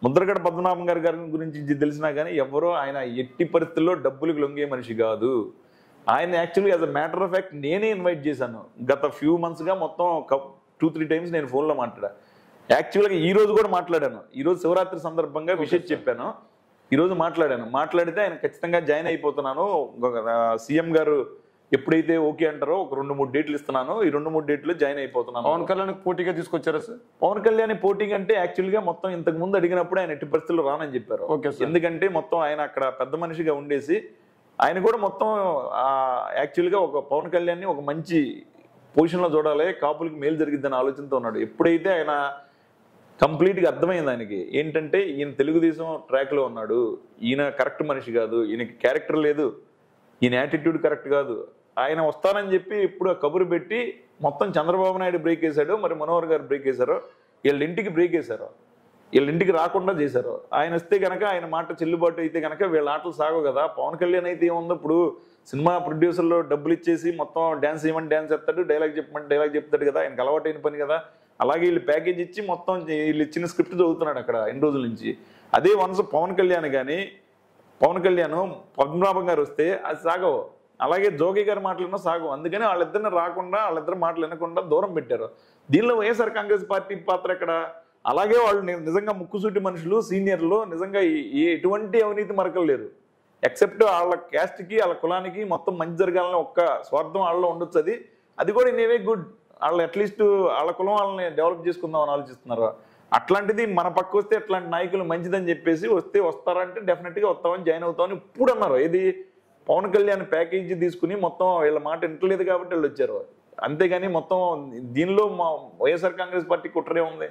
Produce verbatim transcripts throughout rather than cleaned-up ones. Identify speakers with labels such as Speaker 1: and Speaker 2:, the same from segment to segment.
Speaker 1: ముద్రగడ పద్మనాభం గారి గారి గురించి తెలిసినా కానీ ఎవరో ఆయన ఎట్టి పరిస్థితుల్లో డబ్బులకు లొంగే మనిషి కాదు. ఆయన actually as a matter of fact నేనే ఇన్వైట్ చేశాను. గత ఫ్యూ మంత్స్గా మొత్తం టూ త్రీ టైమ్స్ నేను ఫోన్లో మాట్లాడా. యాక్చువల్గా ఈ రోజు కూడా మాట్లాడాను. ఈరోజు శివరాత్రి సందర్భంగా విషయం చెప్పాను. ఈరోజు మాట్లాడాను. మాట్లాడితే ఆయన ఖచ్చితంగా జాయిన్ అయిపోతున్నాను, సీఎం గారు ఎప్పుడైతే ఓకే అంటారో ఒక రెండు మూడు డేట్లు ఇస్తున్నాను, ఈ రెండు మూడు డేట్లు జాయిన్ అయిపోతున్నాను.
Speaker 2: పవన్ కళ్యాణ్ పోటీగా తీసుకొచ్చారా సార్?
Speaker 1: పవన్ కళ్యాణ్ పోటీగా అంటే యాక్చువల్గా మొత్తం ఇంతకు ముందు అడిగినప్పుడు ఆయన ఎట్టి పరిస్థితుల్లో రానని చెప్పారు. ఎందుకంటే మొత్తం ఆయన అక్కడ పెద్ద మనిషిగా ఉండేసి ఆయన కూడా మొత్తం యాక్చువల్గా ఒక పవన్ కళ్యాణ్ని ఒక మంచి పొజిషన్లో చూడాలి, కాపులకి మేలు జరిగిద్దని ఆలోచనతో ఉన్నాడు. ఎప్పుడైతే ఆయన కంప్లీట్గా అర్థమైంది ఆయనకి ఏంటంటే ఈయన తెలుగుదేశం ట్రాక్లో ఉన్నాడు, ఈయన కరెక్ట్ మనిషి కాదు, ఈయనకి క్యారెక్టర్ లేదు, ఈయన యాటిట్యూడ్ కరెక్ట్ కాదు, ఆయన వస్తానని చెప్పి ఇప్పుడు కబురు పెట్టి మొత్తం చంద్రబాబు నాయుడు బ్రేక్ వేశాడు, మరి మనోహర్ గారు బ్రేక్ వేశారు, వీళ్ళ ఇంటికి బ్రేక్ వేశారు, వీళ్ళ ఇంటికి రాకుండా చేశారు. ఆయన వస్తే కనుక ఆయన మాట చెల్లుబాటు అయితే కనుక వీళ్ళ ఆటలు సాగవు కదా. పవన్ కళ్యాణ్ అయితే ఏముందో ఇప్పుడు సినిమా ప్రొడ్యూసర్లో డబ్బులు ఇచ్చేసి మొత్తం డ్యాన్స్ చేయమని డ్యాన్స్ చెప్తాడు, డైలాగ్ చెప్పమని డైలాగ్ చెప్తాడు కదా, ఆయనకు అలవాటైన పని కదా. అలాగే వీళ్ళు ప్యాకేజ్ ఇచ్చి మొత్తం వీళ్ళు ఇచ్చిన స్క్రిప్ట్ చదువుతున్నాడు అక్కడ ఎన్ని రోజుల నుంచి. అదే వన్స్ పవన్ కళ్యాణ్ కానీ పవన్ కళ్యాణ్ పద్మనాభం గారు వస్తే అది సాగవు. అలాగే జోగి గారి మాటలన్నా సాగవు. అందుకని వాళ్ళిద్దరిని రాకుండా వాళ్ళిద్దరు మాటలు వినకుండా దూరం పెట్టారు. దీనిలో వైఎస్ఆర్ కాంగ్రెస్ పార్టీ పాత్ర ఎక్కడ? అలాగే వాళ్ళు నిజంగా ముక్కుసూటి మనుషులు, సీనియర్లు, నిజంగా ఎటువంటి అవినీతి మరకలు లేరు. ఎక్సెప్ట్ వాళ్ళ క్యాస్ట్కి వాళ్ళ కులానికి మొత్తం మంచి జరగాలని ఒక్క స్వార్థం వాళ్ళలో ఉండొచ్చు. అది అది కూడా ఇన్వే గుడ్. వాళ్ళు అట్లీస్ట్ వాళ్ళ కులం వాళ్ళని డెవలప్ చేసుకుందామని ఆలోచిస్తున్నారు. అట్లాంటిది మన పక్క వస్తే అట్లాంటి నాయకులు మంచిదని చెప్పేసి వస్తే వస్తారంటే డెఫినెట్గా వస్తామని జాయిన్ అవుతామని ఇప్పుడు అన్నారు. ఇది పవన్ కళ్యాణ్ ప్యాకేజీ తీసుకుని మొత్తం వీళ్ళ మాట వింటలేదు కాబట్టి వీళ్ళు వచ్చారు. అంతేగాని మొత్తం దీనిలో మా వైఎస్ఆర్ కాంగ్రెస్ పార్టీ కుట్రే ఉంది.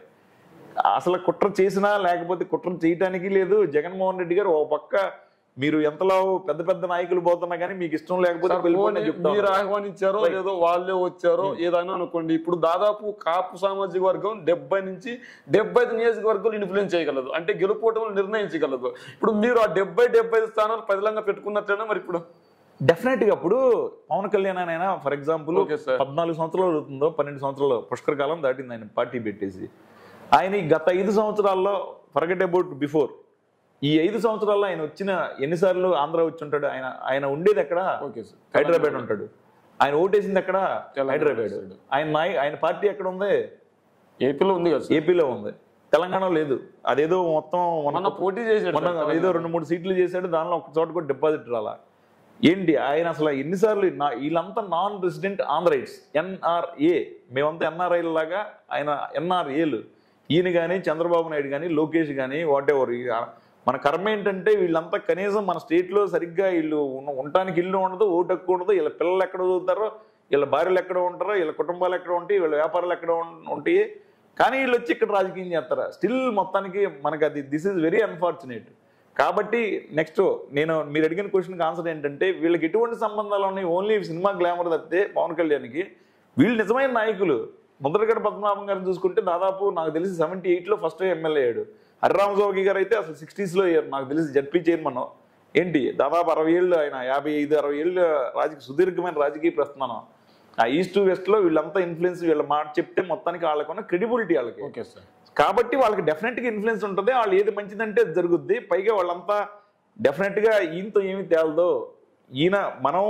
Speaker 1: అసలు కుట్ర చేసినా లేకపోతే కుట్ర చేయటానికి లేదు. జగన్మోహన్ రెడ్డి గారు ఓ పక్క మీరు ఎంతలో పెద్ద పెద్ద నాయకులు పోతున్నా కానీ మీకు ఇష్టం లేకపోతే
Speaker 2: మీరు ఆహ్వానించారో లేదో వాళ్ళే వచ్చారో ఏదైనా అనుకోండి. ఇప్పుడు దాదాపు కాపు సామాజిక వర్గం డెబ్బై నుంచి డెబ్బై ఐదు నియోజకవర్గాలు ఇన్ఫ్లుయెన్స్ చేయగలదు, అంటే గెలుపోవటం నిర్ణయించగలదు. ఇప్పుడు మీరు ఆ డెబ్బై డెబ్బై ఐదు స్థానాలు పదిలంగా పెట్టుకున్నట్లయినా మరి ఇప్పుడు
Speaker 1: డెఫినెట్ గా ఇప్పుడు పవన్ కళ్యాణ్ అయినా ఫర్ ఎగ్జాంపుల్ పద్నాలుగు సంవత్సరాలు అవుతుందో పన్నెండు సంవత్సరాలు పుష్కర కాలం దాటింది ఆయన పార్టీ పెట్టేసి. ఆయన గత ఐదు సంవత్సరాల్లో ఫర్గెట్ అబౌట్ బిఫోర్ ఈ ఐదు సంవత్సరాల్లో ఆయన వచ్చిన ఎన్నిసార్లు ఆంధ్ర వచ్చి ఉంటాడు? ఆయన ఆయన ఉండేది ఎక్కడ? హైదరాబాద్ ఉంటాడు. ఆయన ఓటేసింది ఎక్కడ? హైదరాబాద్. ఆయన నాయ ఆయన పార్టీ ఎక్కడ ఉంది?
Speaker 2: ఏపీలో ఉంది కదా.
Speaker 1: ఏపీలో ఉంది, తెలంగాణ లేదు. అదేదో మొత్తం
Speaker 2: పోటీ చేసాడు,
Speaker 1: ఏదో రెండు మూడు సీట్లు చేశాడు, దానిలో ఒక చోట కూడా డిపాజిట్ రాలా. ఏంటి ఆయన అసలు ఎన్నిసార్లు? వీళ్ళంతా నాన్ రెసిడెంట్ ఆంధ్రైట్స్, ఎన్ఆర్ఏ. మేమంతా ఎన్ఆర్ఐ లాగా ఆయన ఎన్ఆర్ఏలు. ఈయన కానీ చంద్రబాబు నాయుడు కానీ లోకేష్ కానీ వాట్ ఎవర్. మన కర్మ ఏంటంటే వీళ్ళంతా కనీసం మన స్టేట్లో సరిగ్గా వీళ్ళు ఉండటానికి ఇల్లు ఉండదు, ఓటు హక్కు ఉండదు. వీళ్ళ పిల్లలు ఎక్కడ చదువుతారో, వీళ్ళ భార్యలు ఎక్కడ ఉంటారో, వీళ్ళ కుటుంబాలు ఎక్కడ ఉంటాయి, వీళ్ళ వ్యాపారాలు ఎక్కడ ఉంటాయి. కానీ వీళ్ళు వచ్చి ఇక్కడ రాజకీయం చేస్తారా? స్టిల్ మొత్తానికి మనకు అది దిస్ ఈజ్ వెరీ అన్ఫార్చునేట్. కాబట్టి నెక్స్ట్ నేను మీరు అడిగిన క్వశ్చన్కి ఆన్సర్ ఏంటంటే వీళ్ళకి ఎటువంటి సంబంధాలు ఉన్నాయి? ఓన్లీ సినిమా గ్లామర్ తప్పితే పవన్ కళ్యాణ్కి వీళ్ళు నిజమైన నాయకులు. ముద్రగడ పద్మనాభం గారిని చూసుకుంటే దాదాపు నాకు తెలిసి సెవెంటీ ఎయిట్లో ఫస్ట్ ఎమ్మెల్యే అయ్యాడు. హరిరామజోగి గారు అయితే అసలు సిక్స్టీస్లో అయ్యారు నాకు తెలిసి జడ్పీ చైర్మన్. ఏంటి దాదాపు అరవై ఏళ్ళు ఆయన యాభై ఐదు అరవై ఏళ్ళు రాజకీయ సుదీర్ఘమైన రాజకీయ ప్రస్థానం. ఆ ఈస్ట్ వెస్ట్లో వీళ్ళంతా ఇన్ఫ్లుయెన్స్, వీళ్ళ మాట చెప్తే మొత్తానికి వాళ్ళకున్న క్రెడిబిలిటీ వాళ్ళకి.
Speaker 2: Okay sir.
Speaker 1: కాబట్టి వాళ్ళకి డెఫినెట్గా ఇన్ఫ్లుయెన్స్ ఉంటుంది. వాళ్ళు ఏది మంచిదంటే అది జరుగుద్ది. పైగా వాళ్ళంతా డెఫినెట్గా ఈయనతో ఏమి తేలదో. ఈయన మనం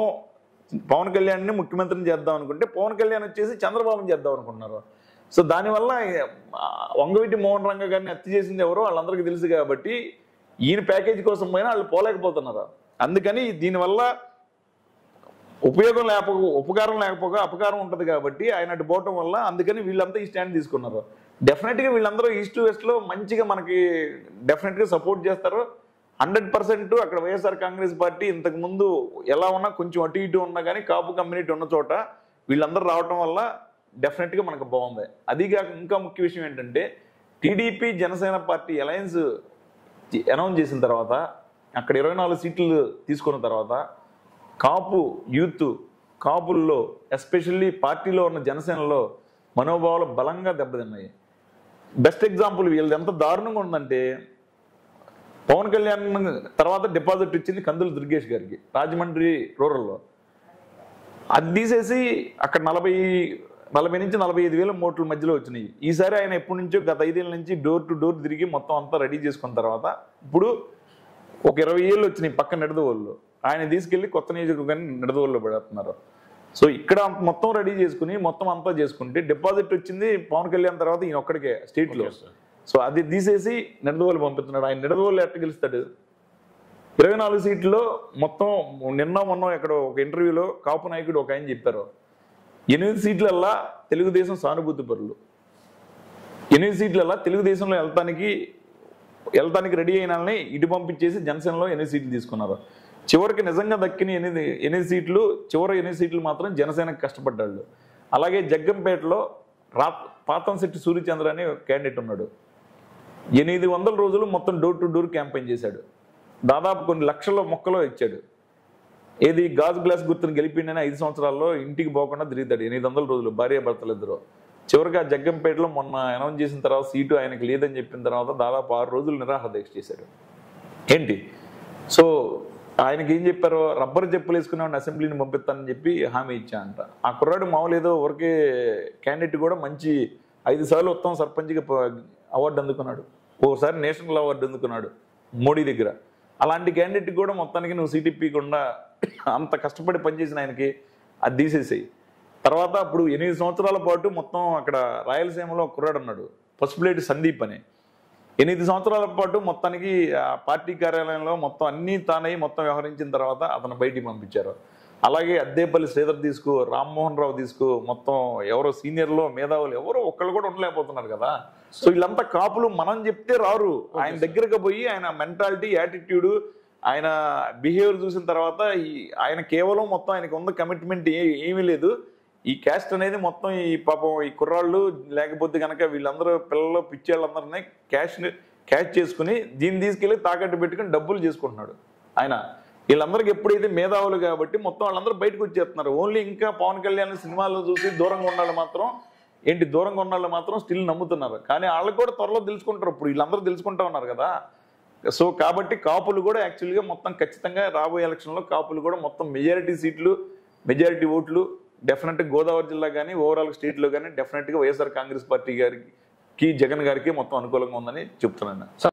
Speaker 1: పవన్ కళ్యాణ్ని ముఖ్యమంత్రిని చేద్దాం అనుకుంటే పవన్ కళ్యాణ్ వచ్చేసి చంద్రబాబుని చేద్దాం అనుకుంటున్నారు. సో దానివల్ల వంగవీటి మోహన్ రంగ గారిని హత్య చేసింది ఎవరో వాళ్ళందరికీ తెలుసు కాబట్టి ఈయన ప్యాకేజ్ కోసం పోయినా వాళ్ళు పోలేకపోతున్నారు. అందుకని దీనివల్ల ఉపయోగం లేకపో ఉపకారం లేకపోగా అపకారం ఉంటుంది కాబట్టి ఆయన అటు పోవటం వల్ల అందుకని వీళ్ళంతా ఈ స్టాండ్ తీసుకున్నారు. డెఫినెట్గా వీళ్ళందరూ ఈస్ట్ వెస్ట్లో మంచిగా మనకి డెఫినెట్గా సపోర్ట్ చేస్తారు. హండ్రెడ్ పర్సెంట్ అక్కడ వైఎస్ఆర్ కాంగ్రెస్ పార్టీ ఇంతకుముందు ఎలా ఉన్నా కొంచెం అటు ఇటు ఉన్నా కానీ కాపు కమ్యూనిటీ ఉన్న చోట వీళ్ళందరూ రావటం వల్ల డెఫినెట్గా మనకు బాగుంది. అదిగాక ఇంకా ముఖ్య విషయం ఏంటంటే TDP Janasena party alliance announce చేసిన తర్వాత అక్కడ ఇరవై నాలుగు సీట్లు తీసుకున్న తర్వాత కాపు యూత్, కాపుల్లో ఎస్పెషల్లీ పార్టీలో ఉన్న జనసేనలో మనోభావాలు బలంగా దెబ్బతిన్నాయి. బెస్ట్ ఎగ్జాంపుల్ వీళ్ళది ఎంత దారుణంగా ఉందంటే పవన్ కళ్యాణ్ తర్వాత డిపాజిట్ ఇచ్చింది కందుల దుర్గేష్ గారికి రాజమండ్రి రూరల్లో. అది తీసేసి అక్కడ నలభై నలభై నుంచి నలభై ఐదు వేల ఓట్ల మధ్యలో వచ్చినాయి. ఈసారి ఆయన ఎప్పటి నుంచో గత ఐదేళ్ళ నుంచి డోర్ టు డోర్ తిరిగి మొత్తం అంతా రెడీ చేసుకున్న తర్వాత ఇప్పుడు ఒక ఇరవై ఏళ్ళు వచ్చినాయి పక్క నిడదవోళ్ళు. ఆయన తీసుకెళ్లి కొత్త నియోజకవర్గాన్ని నిడదవోళ్ళు పెడుతున్నారు. సో ఇక్కడ మొత్తం రెడీ చేసుకుని మొత్తం అంతా చేసుకుంటే డిపాజిట్ వచ్చింది పవన్ కళ్యాణ్ తర్వాత ఈయన ఒక్కడికే స్టేట్ లో. సో అది తీసేసి నిడదవోళ్ళు పంపిస్తున్నాడు. ఆయన నిడదవోళ్ళు ఎట్ట గెలుస్తాడు? ఇరవై నాలుగు సీట్లలో మొత్తం నిన్న మొన్న ఇక్కడ ఒక ఇంటర్వ్యూలో కాపు నాయకుడు ఒక ఆయన చెప్పారు, ఎనిమిది సీట్లల్లా తెలుగుదేశం సానుభూతి పరులు, ఎనిమిది సీట్లల్లా తెలుగుదేశంలో వెళ్తానికి వెళ్తానికి రెడీ అయిన వాళ్ళని ఇటు పంపించేసి జనసేనలో ఎనిమిది సీట్లు తీసుకున్నారు. చివరికి నిజంగా దక్కిన ఎనిమిది ఎనిమిది సీట్లు చివరి ఎనిమిది సీట్లు మాత్రం జనసేనకు కష్టపడ్డాళ్ళు. అలాగే జగ్గంపేటలో రా పాతంశెట్టి సూర్యచంద్ర అనే క్యాండిడేట్ ఉన్నాడు. ఎనిమిది వందల రోజులు మొత్తం డోర్ టు డోర్ క్యాంపెయిన్ చేశాడు. దాదాపు కొన్ని లక్షల మొక్కలు ఇచ్చాడు. ఏది గాజు గ్లాస్ గుర్తును గెలిపిండని ఐదు సంవత్సరాల్లో ఇంటికి పోకుండా తిరుగుతాడు ఎనిమిది వందల రోజులు భార్య భర్తలు ఇద్దరు. చివరికి ఆ జగ్గంపేటలో మొన్న అనౌన్స్ చేసిన తర్వాత సీటు ఆయనకు లేదని చెప్పిన తర్వాత దాదాపు ఆరు రోజులు నిరాహార దీక్ష చేశాడు. ఏంటి సో ఆయనకి ఏం చెప్పారో, రబ్బర్ చెప్పులు వేసుకునేవాడిని అసెంబ్లీని పంపిస్తానని చెప్పి హామీ ఇచ్చా అంట. ఆ కుర్రాడు మామూలు ఏదో ఊరికే క్యాండిడేట్ కూడా మంచి ఐదు సార్లు ఉత్తమ సర్పంచ్గా అవార్డు అందుకున్నాడు, ఓసారి నేషనల్ అవార్డు అందుకున్నాడు మోడీ దగ్గర. అలాంటి క్యాండిడేట్ కూడా మొత్తానికి నువ్వు సీట్ ఇప్పకుండా అంత కష్టపడి పనిచేసిన ఆయనకి అది తీసేసాయి. తర్వాత అప్పుడు ఎనిమిది సంవత్సరాల పాటు మొత్తం అక్కడ రాయలసీమలో కుర్రాడు అన్నాడు పసుపులేటి సందీప్ అని. ఎనిమిది సంవత్సరాల పాటు మొత్తానికి ఆ పార్టీ కార్యాలయంలో మొత్తం అన్నీ తానై మొత్తం వ్యవహరించిన తర్వాత అతను బయటికి పంపించారు. అలాగే అద్దేపల్లి శ్రీధర్ తీసుకో, రామ్మోహన్ రావు తీసుకో, మొత్తం ఎవరో సీనియర్లో మేధావులు ఎవరో ఒక్కళ్ళు కూడా ఉండలేకపోతున్నారు కదా. సో వీళ్ళంతా కాపులు మనం చెప్తే రారు. ఆయన దగ్గరకు పోయి ఆయన మెంటాలిటీ, యాటిట్యూడ్, ఆయన బిహేవియర్ చూసిన తర్వాత ఆయన కేవలం మొత్తం ఆయనకు ఉన్న కమిట్మెంట్ ఏమీ లేదు. ఈ క్యాస్ట్ అనేది మొత్తం ఈ పాపం ఈ కుర్రాళ్ళు లేకపోతే కనుక వీళ్ళందరూ పిల్లలు పిచ్చేళ్ళందరినీ క్యాష్ క్యాష్ చేసుకుని దీన్ని తీసుకెళ్లి తాకట్టు పెట్టుకుని డబ్బులు చేసుకుంటున్నాడు ఆయన. వీళ్ళందరికీ ఎప్పుడైతే మేధావులు కాబట్టి మొత్తం వాళ్ళందరూ బయటకు వచ్చేస్తున్నారు. ఓన్లీ ఇంకా పవన్ కళ్యాణ్ సినిమాల్లో చూసి దూరంగా ఉండాలి మాత్రం ఏంటి దూరంగా ఉండాలి మాత్రం స్టిల్ నమ్ముతున్నారు. కానీ వాళ్ళు కూడా త్వరలో తెలుసుకుంటారు. ఇప్పుడు వీళ్ళందరూ తెలుసుకుంటా ఉన్నారు కదా. సో కాబట్టి కాపులు కూడా యాక్చువల్గా మొత్తం ఖచ్చితంగా రాబోయే ఎలక్షన్లో కాపులు కూడా మొత్తం మెజారిటీ సీట్లు మెజారిటీ ఓట్లు డెఫినెట్గా గోదావరి జిల్లా కానీ ఓవరాల్ స్టేట్లో కానీ డెఫినెట్గా వైఎస్ఆర్ కాంగ్రెస్ పార్టీ గారికి జగన్ గారికి మొత్తం అనుకూలంగా ఉందని చెప్తున్నాను.